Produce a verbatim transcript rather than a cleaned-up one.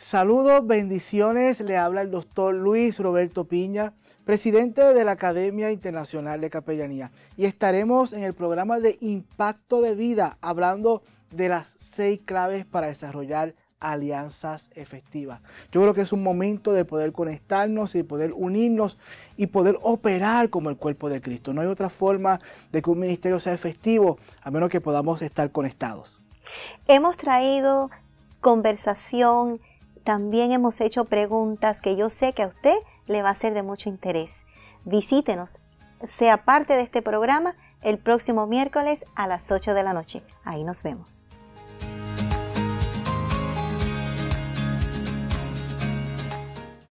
Saludos, bendiciones. Le habla el doctor Luis Roberto Piña, presidente de la Academia Internacional de Capellanía. Y estaremos en el programa de Impacto de Vida hablando de las seis claves para desarrollar alianzas efectivas. Yo creo que es un momento de poder conectarnos y poder unirnos y poder operar como el cuerpo de Cristo. No hay otra forma de que un ministerio sea efectivo a menos que podamos estar conectados. Hemos traído conversación, también hemos hecho preguntas que yo sé que a usted le va a ser de mucho interés. Visítenos, sea parte de este programa el próximo miércoles a las ocho de la noche. Ahí nos vemos.